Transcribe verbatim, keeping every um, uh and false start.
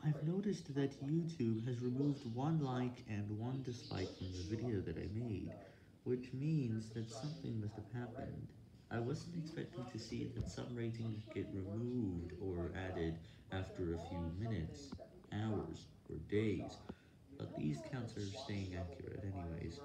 I've noticed that YouTube has removed one like and one dislike from the video that I made, which means that something must have happened. I wasn't expecting to see that some ratings get removed or added after a few minutes, hours, or days, but these counts are staying accurate anyways.